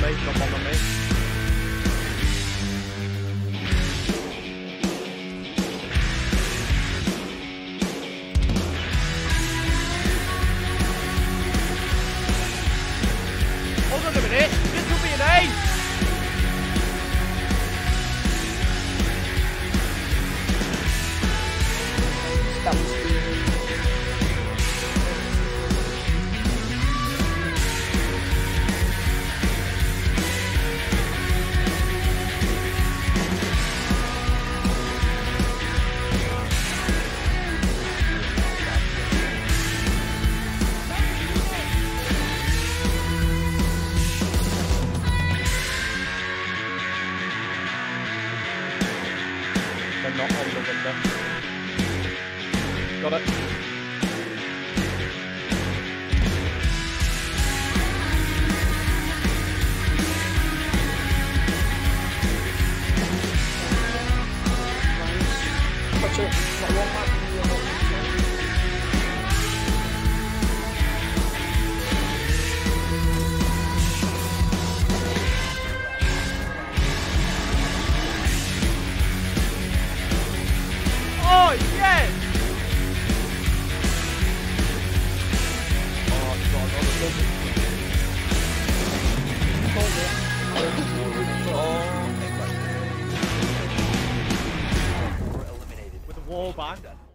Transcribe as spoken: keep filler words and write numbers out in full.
me, don't bother me. Hold on a minute, this will be an ace! Not on the window. Got it. Touch it. Not one back. Oh, yes! Oh, it's got another double. Oh, with the wall bang.